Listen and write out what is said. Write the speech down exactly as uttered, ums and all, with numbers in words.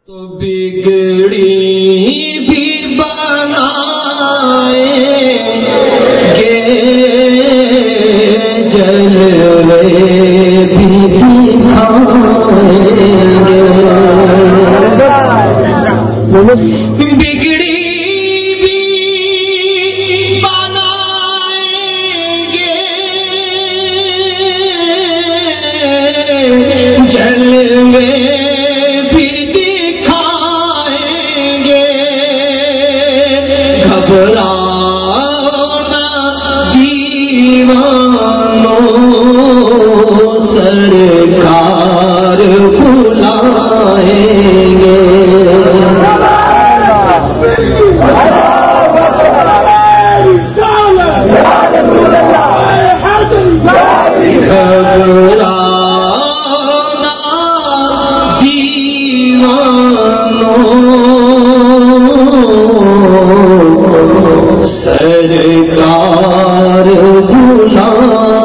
تو بگڑی بھی بنائیں گے جلوے بھی دکھائیں گے بگڑی بھی بنائیں گے جلوے سرکار بلائیں گے گھبرانا دیوانوں سرکار بلائیں